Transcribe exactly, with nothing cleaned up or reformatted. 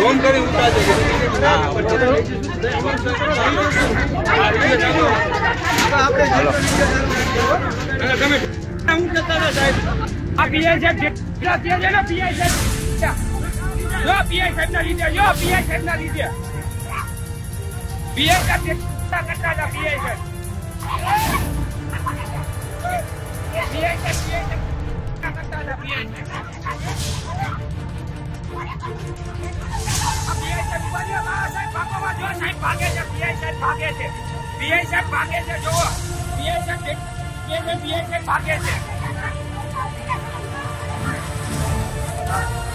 ઓમ કરી ઉતારજો તમે હું કહેતા હતા સાહેબ આ પીઆઈ સાહેબ જેટલા ત્યાં છે ને પીઆઈ સાહેબ જો પીઆઈ સાહેબ ના લીધે જો પીઆઈ સાહેબ ના લીધે પીઆઈ સાહેબ જેટલા કરતા હતા પીઆઈ સાહેબ પીઆઈ સાહેબ પીઆઈ સાહેબ કરતા હતા પીઆઈ સાહેબ સાહેબ ભાગે છે પીઆઈ સાહેબ ભાગે છે પીઆઈ સાહેબ ભાગે છે જો પીઆઈ સાહેબ પીઆઈ સાહેબ ભાગે છે